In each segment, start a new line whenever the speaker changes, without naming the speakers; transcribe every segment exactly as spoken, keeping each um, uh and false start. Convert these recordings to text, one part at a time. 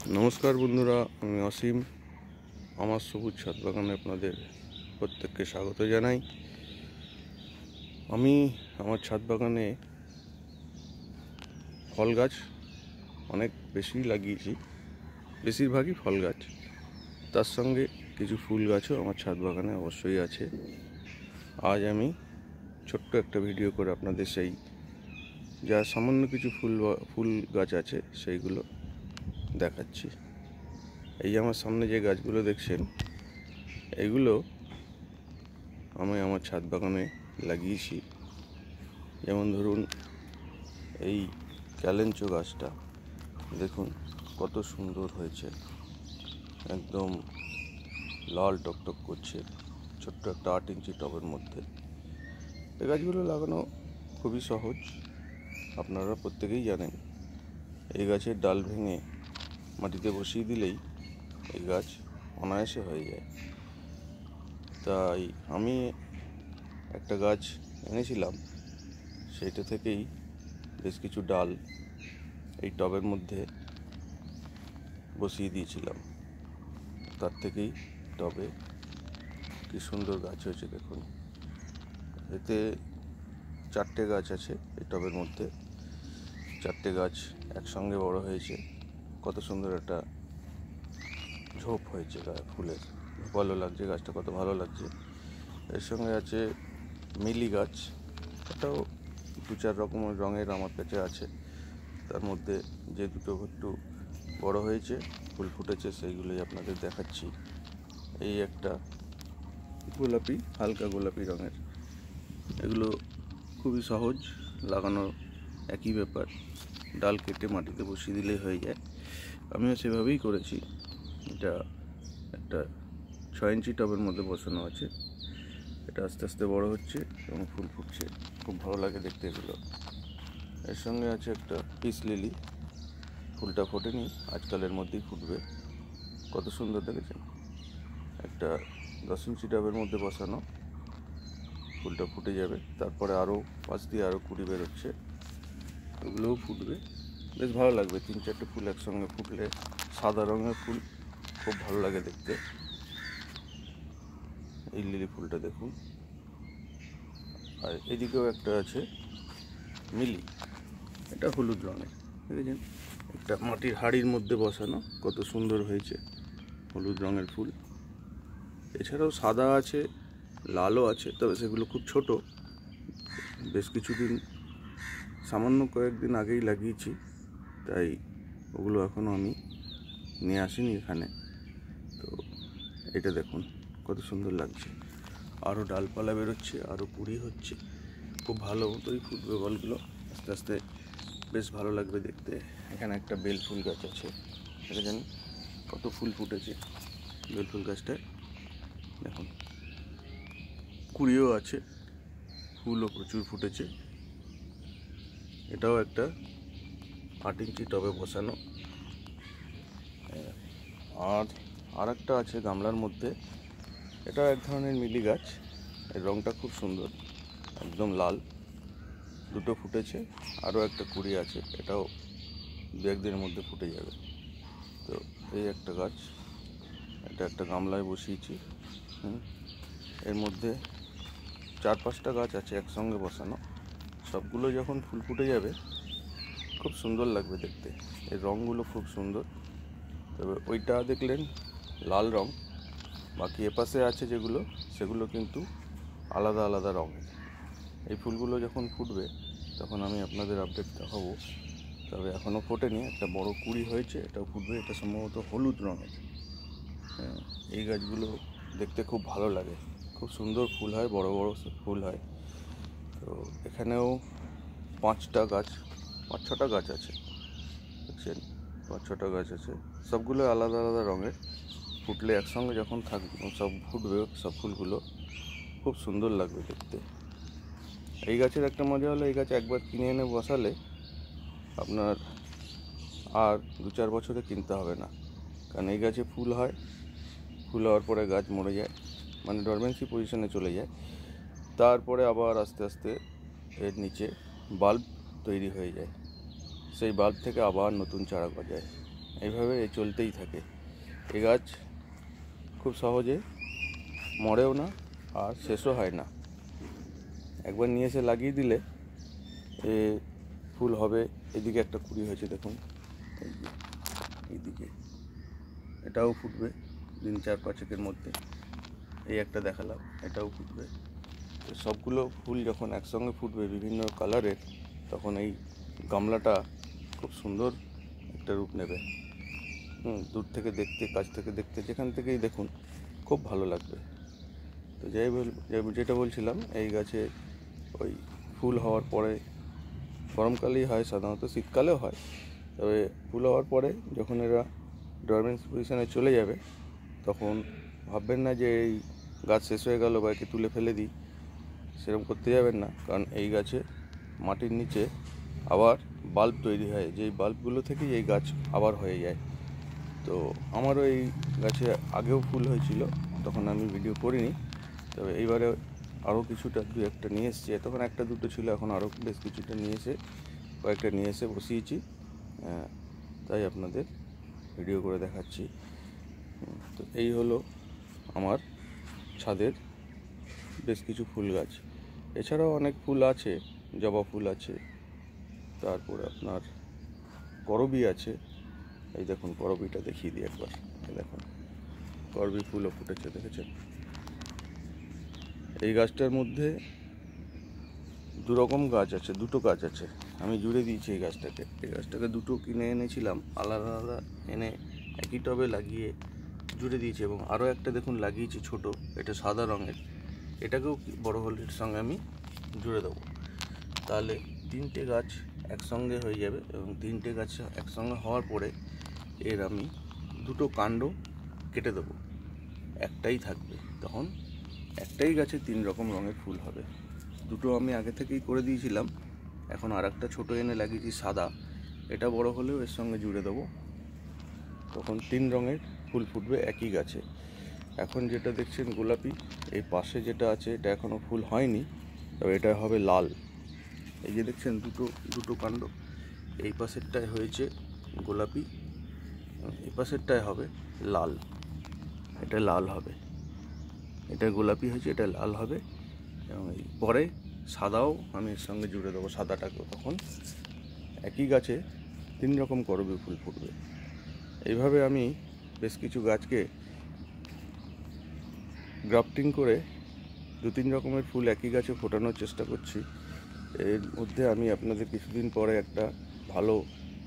নমস্কার বন্ধুরা, আমি অসীম। আমার সবুজ ছাদ বাগানে আপনাদের প্রত্যেককে স্বাগত জানাই। আমি আমার ছাদ বাগানে ফল গাছ অনেক বেশি লাগিয়েছি, বেশিরভাগই ফল গাছ। তার সঙ্গে কিছু ফুল গাছও আমার ছাদ বাগানে অবশ্যই আছে। আজ আমি ছোট্ট একটা ভিডিও করে আপনাদের সেই যা সামান্য কিছু ফুল ফুল গাছ আছে সেইগুলো দেখাচ্ছি। এই যে আমার সামনে যে গাছগুলো দেখছেন, এগুলো আমি আমার ছাদ বাগানে লাগিয়েছি। যেমন ধরুন এই ক্যালেঞ্চো গাছটা দেখুন কত সুন্দর হয়েছে, একদম লাল টকটক করছে, ছোট্ট একটা আট ইঞ্চি টবের মধ্যে। এই গাছগুলো লাগানো খুবই সহজ, আপনারা প্রত্যেকেই জানেন। এই গাছের ডাল ভেঙে মাটিতে বসিয়ে দিলেই এই গাছ অনায়াসে হয়ে যায়। তাই আমি একটা গাছ এনেছিলাম, সেইটা থেকেই বেশ কিছু ডাল এই টবের মধ্যে বসিয়ে দিয়েছিলাম। তার থেকেই টবে কি সুন্দর গাছ হয়েছে দেখুন। এতে চারটে গাছ আছে এই টবের মধ্যে, চারটে গাছ একসঙ্গে বড় হয়েছে। কত সুন্দর একটা ঝোপ হয়েছে ফুলের, ভালো লাগছে গাছটা, কত ভালো লাগছে। এর সঙ্গে আছে মিলি গাছ, এটাও দু চার রকমের রঙের আমার কাছে আছে। তার মধ্যে যে দুটো একটু বড় হয়েছে, ফুল ফুটেছে, সেইগুলোই আপনাদের দেখাচ্ছি। এই একটা গোলাপি, হালকা গোলাপি রঙের, এগুলো খুবই সহজ লাগানো, একই ব্যাপার, ডাল কেটে মাটিতে বসিয়ে দিলেই হয়ে যায়। আমিও সেভাবেই করেছি। এটা একটা ছয় ইঞ্চি টবের মধ্যে বসানো আছে। এটা আস্তে আস্তে বড় হচ্ছে এবং ফুল ফুটছে, খুব ভালো লাগে দেখতে এগুলো। এর সঙ্গে আছে একটা পিস লিলি, ফুলটা ফোটেনি, আজকালের মধ্যেই ফুটবে, কত সুন্দর দেখেছেন। একটা দশ ইঞ্চি টবের মধ্যে বসানো, ফুলটা ফুটে যাবে, তারপরে আরও পাঁচ দিয়ে আরও কুড়ি বেরোচ্ছে, ওগুলোও ফুটবে, বেশ ভালো লাগবে। তিন চারটে ফুল একসঙ্গে ফুটলে, সাদা রঙের ফুল, খুব ভালো লাগে দেখতে। এই লিলি ফুলটা দেখুন। আর এদিকেও একটা আছে মিলি, এটা হলুদ রঙের, দেখেছেন, একটা মাটির হাঁড়ির মধ্যে বসানো, কত সুন্দর হয়েছে, হলুদ রঙের ফুল। এছাড়াও সাদা আছে, লালও আছে, তবে সেগুলো খুব ছোট, বেশ কিছুদিন, সামান্য কয়েকদিন আগেই লাগিয়েছি, তাই ওগুলো এখনও আমি নিয়ে আসিনি এখানে। তো এটা দেখুন কত সুন্দর লাগছে, আরও ডালপালা বেরোচ্ছে, আরও কুড়ি হচ্ছে, খুব ভালো মতোই ফুটবে বলগুলো, আস্তে আস্তে বেশ ভালো লাগবে দেখতে। এখানে একটা বেল ফুল গাছ আছে, দেখেছেন কত ফুল ফুটেছে বেল ফুল গাছটায়, দেখুন কুড়িও আছে, ফুলও প্রচুর ফুটেছে। এটাও একটা আট ইঞ্চি টবে বসানো। আর আর একটা আছে গামলার মধ্যে, এটা এক ধরনের মিলি গাছ, এর রঙটা খুব সুন্দর, একদম লাল, দুটো ফুটেছে, আরও একটা কুড়ি আছে, এটাও দু একদিনের মধ্যে ফুটে যাবে। তো এই একটা গাছ, এটা একটা গামলায় বসিয়েছি। হুম এর মধ্যে চার পাঁচটা গাছ আছে একসঙ্গে বসানো, সবগুলো যখন ফুল ফুটে যাবে খুব সুন্দর লাগবে দেখতে, এর রঙগুলো খুব সুন্দর। তবে ওইটা দেখলেন লাল রঙ, বাকি এপাশে আছে যেগুলো, সেগুলো কিন্তু আলাদা আলাদা রঙের। এই ফুলগুলো যখন ফুটবে তখন আমি আপনাদের আপডেট দেখাবো। তবে এখনও ফোটেনি, একটা বড় কুড়ি হয়েছে, এটাও ফুটবে, এটা সম্ভবত হলুদ রঙের। হ্যাঁ, এই গাছগুলো দেখতে খুব ভালো লাগে, খুব সুন্দর ফুল হয়, বড় বড় ফুল হয়। তো এখানেও পাঁচটা গাছ, পাঁচ ছটা গাছ আছে, দেখছেন, পাঁচ ছটা গাছ আছে, সবগুলো আলাদা আলাদা রঙের। ফুটলে একসঙ্গে যখন থাকবে, সব ফুটবে, সব ফুলগুলো খুব সুন্দর লাগবে দেখতে। এই গাছের একটা মজা হলো, এই গাছ একবার কিনে এনে বসালে আপনার আর দু চার বছরে কিনতে হবে না, কারণ এই গাছে ফুল হয়, ফুল হওয়ার পরে গাছ মরে যায়, মানে ডরমেন্সি পজিশনে চলে যায়। তারপরে আবার আস্তে আস্তে এর নিচে বাল্ব তৈরি হয়ে যায়, সেই বাল্ব থেকে আবার নতুন চারা গজায়। এইভাবে এ চলতেই থাকে। এ গাছ খুব সহজে মরেও না আর শেষও হয় না। একবার নিয়ে এসে লাগিয়ে দিলে এ ফুল হবে। এদিকে একটা কুড়ি হয়েছে দেখুন, এই যে এইদিকে এটাও ফুটবে দিন চার পাঁচেকের মধ্যে। এই একটা দেখালাম, এটাও ফুটবে। তো সবগুলো ফুল যখন একসঙ্গে ফুটবে বিভিন্ন কালারের, তখন এই গামলাটা খুব সুন্দর একটা রূপ নেবে। হুম দূর থেকে দেখতে, কাছ থেকে দেখতে, যেখান থেকেই দেখুন খুব ভালো লাগবে। তো যাই বল যেটা বলছিলাম, এই গাছে ওই ফুল হওয়ার পরে, গরমকালেই হয় সাধারণত, শীতকালেও হয়, তবে ফুল হওয়ার পরে যখন এরা ডরমেন্ট পজিশনে চলে যাবে, তখন ভাববেন না যে এই গাছ শেষ হয়ে গেল বা একে তুলে ফেলে দিই, সেরকম করতে যাবেন না। কারণ এই গাছে মাটির নিচে আবার বাল্ব তৈরি হয়, যেই বাল্বগুলো থেকেই এই গাছ আবার হয়ে যায়। তো আমারও এই গাছে আগেও ফুল হয়েছিল, তখন আমি ভিডিও করিনি। তবে এইবারে আরও কিছুটা দু একটা নিয়ে এসেছি। তখন একটা দুটো ছিল, এখন আরও বেশ কিছুটা নিয়ে এসে কয়েকটা নিয়ে এসে বসিয়েছি, তাই আপনাদের ভিডিও করে দেখাচ্ছি। তো এই হলো আমার ছাদের বেশ কিছু ফুল গাছ। এছাড়াও অনেক ফুল আছে, জবা ফুল আছে, তারপরে আপনার করবী আছে। এই দেখুন করবীটা দেখিয়ে দিই একবার, এই দেখুন করবী ফুলও ফুটেছে, দেখেছেন? এই গাছটার মধ্যে দু রকম গাছ আছে, দুটো গাছ আছে। আমি জুড়ে দিয়েছি এই গাছটাকে। এই গাছটাকে দুটো কিনে এনেছিলাম, আলাদা আলাদা এনে একই টবে লাগিয়ে জুড়ে দিয়েছি। এবং আরও একটা দেখুন লাগিয়েছি ছোট, এটা সাদা রঙের, এটাকেও বড় হলের সঙ্গে আমি জুড়ে দেবো। তাহলে তিনটে গাছ একসঙ্গে হয়ে যাবে। এবং তিনটে গাছ একসঙ্গে হওয়ার পরে এর আমি দুটো কাণ্ড কেটে দেবো, একটাই থাকবে। তখন একটাই গাছে তিন রকম রঙের ফুল হবে। দুটো আমি আগে থেকেই করে দিয়েছিলাম, এখন আর একটা ছোটো এনে লাগিয়েছি সাদা, এটা বড় হলেও এর সঙ্গে জুড়ে দেবো। তখন তিন রঙের ফুল ফুটবে একই গাছে। এখন যেটা দেখছেন গোলাপি, এই পাশে যেটা আছে এটা এখনও ফুল হয়নি, তবে এটা হবে লাল। এই যে দেখছেন দুটো দুটো কাণ্ড, এই পাশেরটায় হয়েছে গোলাপি, এই পাশেরটায় হবে লাল। এটা লাল হবে, এটা গোলাপি হয়েছে, এটা লাল হবে। এবং এই পরে সাদাও আমি এর সঙ্গে জুড়ে দেবো, সাদাটাকেও। তখন একই গাছে তিন রকম করবী ফুল ফুটবে। এইভাবে আমি বেশ কিছু গাছকে গ্রাফটিং করে দু তিন রকমের ফুল একই গাছে ফোটানোর চেষ্টা করছি। এর মধ্যে আমি আপনাদের কিছুদিন পরে একটা ভালো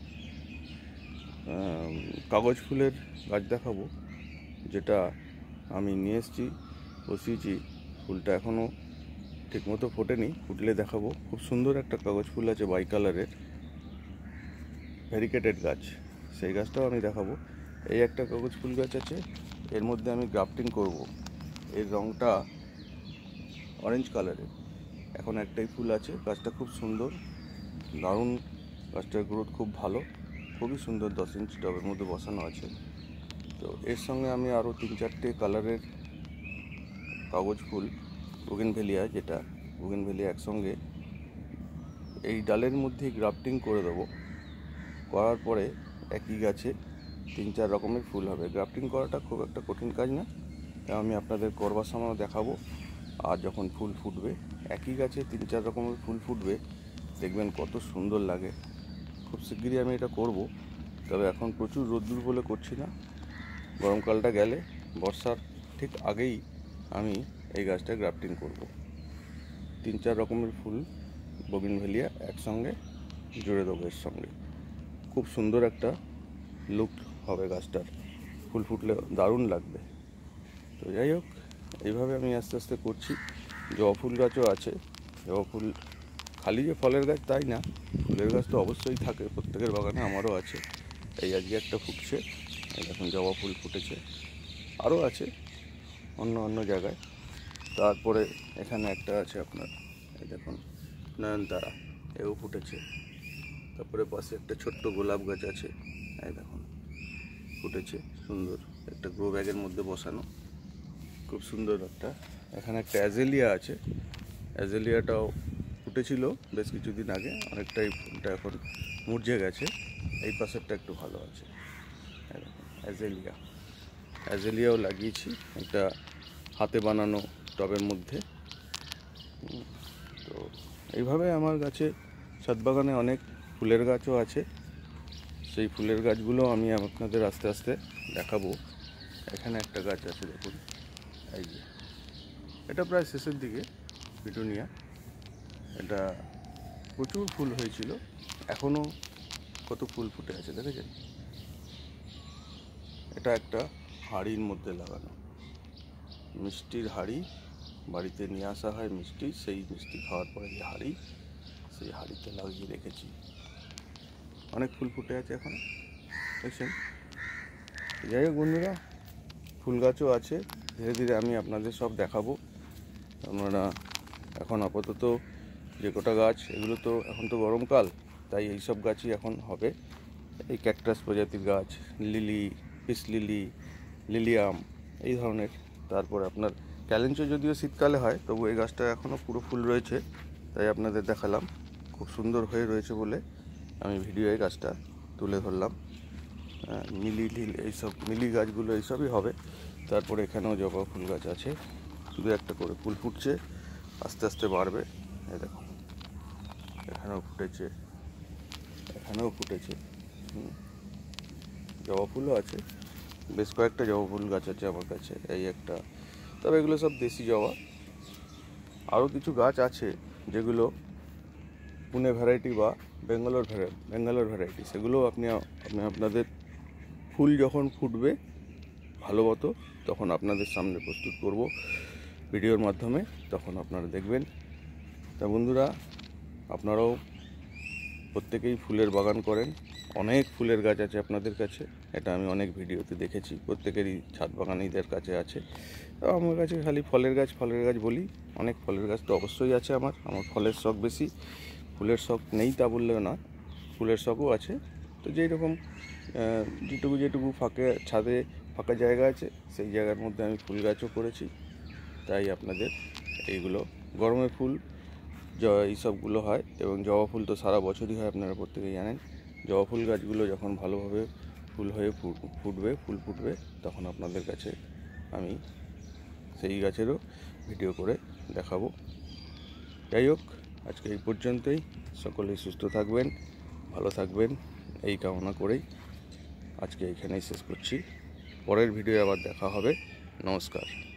কাগজ ফুলের গাছ দেখাবো, যেটা আমি নিয়ে এসেছি, বসিয়েছি। ফুলটা এখনও ঠিকমতো ফোটেনি, ফুটলে দেখাবো। খুব সুন্দর একটা কাগজ ফুল আছে বাই কালারের, ভ্যারিকেটেড গাছ, সেই গাছটাও আমি দেখাবো। এই একটা কাগজ ফুল গাছ আছে, এর মধ্যে আমি গ্রাফটিং করব। এর রঙটা অরেঞ্জ কালারের। এখন একটাই ফুল আছে, গাছটা খুব সুন্দর, দারুণ, গাছটার গ্রোথ খুব ভালো, খুবই সুন্দর। দশ ইঞ্চি টবের মধ্যে বসানো আছে। তো এর সঙ্গে আমি আরও তিন চারটে কালারের কাগজ ফুল, বুগেনভেলিয়া, যেটা বুগেনভেলিয়া একসঙ্গে এই ডালের মধ্যে গ্রাফটিং করে দেবো। করার পরে একই গাছে তিন চার রকমের ফুল হবে। গ্রাফটিং করাটা খুব একটা কঠিন কাজ না, আমি আপনাদের করবার সময় দেখাবো। আর যখন ফুল ফুটবে, একই গাছে তিন চার রকমের ফুল ফুটবে, দেখবেন কত সুন্দর লাগে। খুব শিগগিরই আমি এটা করব, তবে এখন প্রচুর রোদ্দুর বলে করছি না। গরমকালটা গেলে, বর্ষার ঠিক আগেই আমি এই গাছটা গ্রাফটিং করব। তিন চার রকমের ফুল বুগেনভেলিয়া একসঙ্গে জুড়ে দেবো এর সঙ্গে। খুব সুন্দর একটা লুক হবে গাছটার, ফুল ফুটলে দারুণ লাগবে। তো যাই হোক, এইভাবে আমি আস্তে আস্তে করছি। জবা ফুল গাছও আছে। জবা ফুল খালি যে ফলের গাছ তাই না, ফুলের গাছ তো অবশ্যই থাকে প্রত্যেকের বাগানে, আমারও আছে। এই আজকে একটা ফুটছে, এখন জবা ফুল ফুটেছে, আরও আছে অন্য অন্য জায়গায়। তারপরে এখানে একটা আছে আপনার, এই দেখুন নয়নতারা, এও ফুটেছে। তারপরে পাশে একটা ছোট্ট গোলাপ গাছ আছে, এই দেখুন ফুটেছে, সুন্দর একটা গ্রো ব্যাগের মধ্যে বসানো, খুব সুন্দর একটা। এখানে একটা অ্যাজেলিয়া আছে, অ্যাজেলিয়াটাও ফুটেছিল বেশ কিছুদিন আগে, অনেকটাই ফুলটা এখন মুরঝে গেছে। এই পাশেরটা একটু ভালো আছে। অ্যাজেলিয়া অ্যাজেলিয়াও লাগিয়েছি একটা হাতে বানানো টবের মধ্যে। তো এইভাবে আমার গাছে ছাদ বাগানে অনেক ফুলের গাছও আছে। সেই ফুলের গাছগুলো আমি আপনাদের আস্তে আস্তে দেখাবো। এখানে একটা গাছ আছে দেখুন, এই যে এটা প্রায় শেষের দিকে পিটুনিয়া। এটা প্রচুর ফুল হয়েছিল, এখনও কত ফুল ফুটে আছে দেখেছেন। এটা একটা হাঁড়ির মধ্যে লাগানো, মিষ্টির হাঁড়ি, বাড়িতে নিয়ে আসা হয় মিষ্টি, সেই মিষ্টি খাওয়ার পরে যে হাঁড়ি, সেই হাঁড়িতে লাগিয়ে রেখেছি। অনেক ফুল ফুটে আছে এখন দেখছেন। যাই হোক বন্ধুরা, ফুল গাছও আছে, ধীরে ধীরে আমি আপনাদের সব দেখাবো। আপনারা এখন আপাতত যে কটা গাছ, এগুলো তো এখন তো গরমকাল, তাই এই সব গাছই এখন হবে। এই ক্যাকটাস প্রজাতির গাছ, লিলি, পিস লিলি, লিলিয়াম এই ধরনের। তারপর আপনার ক্যালেঞ্চো যদিও শীতকালে হয়, তবু এই গাছটা এখনও পুরো ফুল রয়েছে, তাই আপনাদের দেখালাম। খুব সুন্দর হয়ে রয়েছে বলে আমি ভিডিওয়ে গাছটা তুলে ধরলাম। মিলি লিল এইসব মিলি গাছগুলো এইসবই হবে। তারপরে এখানেও জবা ফুল গাছ আছে, শুধু একটা করে ফুল ফুটছে, আস্তে আস্তে বাড়বে। এই দেখুন, এখানেও ফুটেছে, এখানেও ফুটেছে। জবা ফুলও আছে, বেশ কয়েকটা জবা ফুল গাছ আছে আমার কাছে, এই একটা। তবে এগুলো সব দেশি জবা। আরও কিছু গাছ আছে যেগুলো পুনে ভ্যারাইটি বা বেঙ্গালোর ভ্যারাই বেঙ্গালোর ভ্যারাইটি, সেগুলো আপনি আপনি আপনাদের ফুল যখন ফুটবে ভালো মতো, তখন আপনাদের সামনে প্রস্তুত করব ভিডিওর মাধ্যমে, তখন আপনারা দেখবেন। তা বন্ধুরা, আপনারাও প্রত্যেকেই ফুলের বাগান করেন, অনেক ফুলের গাছ আছে আপনাদের কাছে, এটা আমি অনেক ভিডিওতে দেখেছি, প্রত্যেকেরই ছাদ বাগানীদের কাছে আছে। তো আমার কাছে খালি ফলের গাছ ফলের গাছ বলি, অনেক ফলের গাছ তো অবশ্যই আছে আমার। আমার ফলের শখ বেশি, ফুলের শখ নেই তা বললেও না, ফুলের শখও আছে। তো যেই রকম যেটুকু যেটুকু ফাঁকে ছাদে ফাঁকা জায়গা আছে, সেই জায়গার মধ্যে আমি ফুল গাছও করেছি। তাই আপনাদের এইগুলো গরমে ফুল এইসবগুলো হয়, এবং জবা ফুল তো সারা বছরই হয়, আপনারা প্রত্যেকেই জানেন। জবা ফুল গাছগুলো যখন ভালোভাবে ফুল হয়ে ফুটবে ফুল ফুটবে তখন আপনাদের কাছে আমি সেই গাছেরও ভিডিও করে দেখাবো। যাই হোক, আজকে এই পর্যন্তই। সকলেই সুস্থ থাকবেন, ভালো থাকবেন, এই কামনা করেই আজকে এখানেই শেষ করছি। পরের ভিডিও আবার দেখা হবে। নমস্কার।